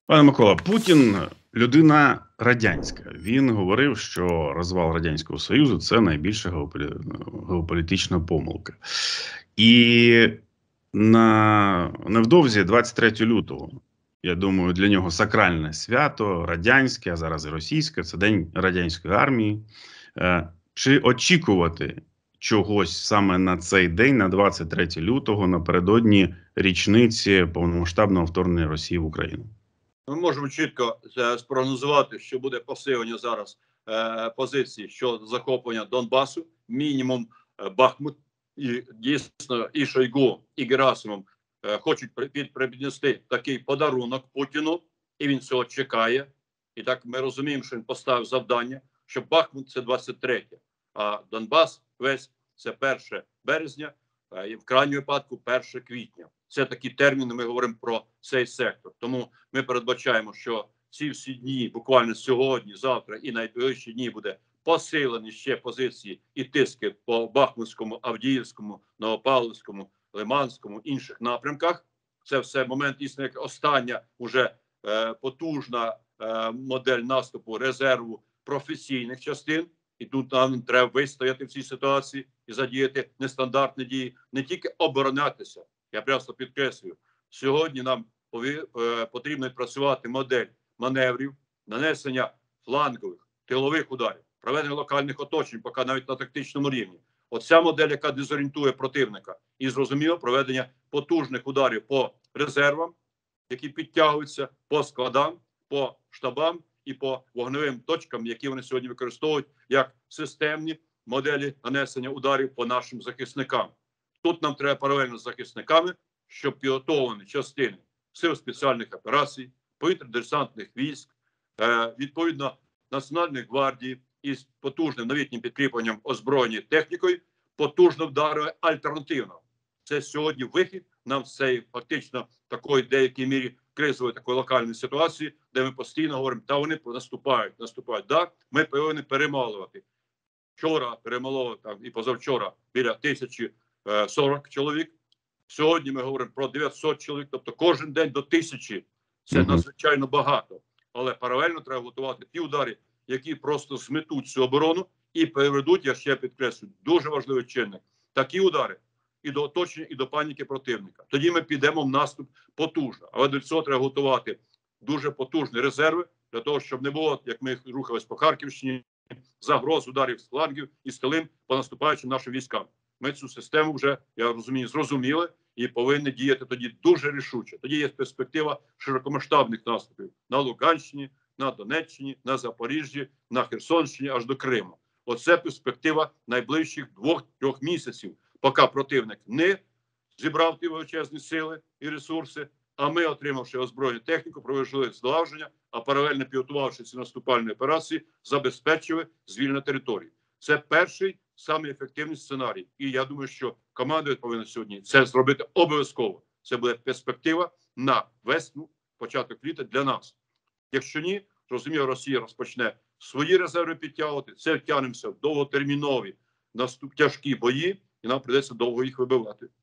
Пане Микола, Путін людина радянська. Він говорив, що розвал Радянського Союзу це найбільша геополітична помилка. І невдовзі, 23 лютого, я думаю, для нього сакральне свято, радянське, а зараз і російське, це День радянської армії. Чи очікувати чогось саме на цей день, на 23 лютого, напередодні річниці повномасштабного вторгнення Росії в Україну? Ми можемо чітко спрогнозувати, що буде посилення зараз позиції щодо захоплення Донбасу. Мінімум Бахмут, і дійсно і Шойгу, і Герасимов хочуть піднести такий подарунок Путіну, і він цього чекає. І так ми розуміємо, що він поставив завдання, що Бахмут – це 23, а Донбас весь – це 1 березня, і в крайньому випадку 1 квітня. Це такі терміни, ми говоримо про цей сектор. Тому ми передбачаємо, що ці всі дні, буквально сьогодні, завтра і найближчі дні буде посилені ще позиції і тиски по Бахмутському, Авдіївському, Новопавлівському, Лиманському, інших напрямках. Це все момент, дійсно, як остання уже потужна модель наступу резерву професійних частин. І тут нам треба вистояти в цій ситуації і задіяти нестандартні дії, не тільки оборонятися. Я просто підкреслюю, сьогодні нам потрібно працювати модель маневрів, нанесення флангових, тилових ударів, проведення локальних оточень, поки навіть на тактичному рівні. Оця модель, яка дезорієнтує противника. І, зрозуміло, проведення потужних ударів по резервам, які підтягуються, по складам, по штабам і по вогневим точкам, які вони сьогодні використовують як системні моделі нанесення ударів по нашим захисникам. Тут нам треба паралельно з захисниками, щоб підготовлені частини сил спеціальних операцій, повітряно-десантних військ, відповідно Національної гвардії із потужним новітнім підкріпленням озброєння технікою, потужно вдарили альтернативно. Це сьогодні вихід нам з цієї фактично такої деякій мірі кризової такої локальної ситуації, де ми постійно говоримо, та вони наступають. Да, ми повинні перемалувати. Вчора перемололи там і позавчора біля 1040 чоловік. Сьогодні ми говоримо про 900 чоловік, тобто кожен день до 1000. Це надзвичайно багато. Але паралельно треба готувати ті удари, які просто зметуть цю оборону і переведуть, я ще підкреслю, дуже важливий чинник, такі удари і до оточення, і до паніки противника. Тоді ми підемо в наступ потужно. Але до цього треба готувати дуже потужні резерви, для того, щоб не було, як ми рухались по Харківщині, загроз ударів з флангів і з тилин по наступаючим нашим військам. Ми цю систему вже, я розумію, зрозуміли і повинні діяти тоді дуже рішуче. Тоді є перспектива широкомасштабних наступів на Луганщині, на Донеччині, на Запоріжжі, на Херсонщині, аж до Криму. Оце перспектива найближчих 2-3 місяців, поки противник не зібрав ті величезні сили і ресурси, а ми, отримавши озброєння техніку, провели злагодження, а паралельно підготувавши ці наступальні операції, забезпечили звільнення території. Це перший, самий ефективний сценарій. І я думаю, що команда повинна сьогодні це зробити обов'язково. Це буде перспектива на весну, початок літа для нас. Якщо ні, розумію, Росія розпочне свої резерви підтягувати, це втягнемося в довготермінові тяжкі бої, і нам прийдеться довго їх вибивати.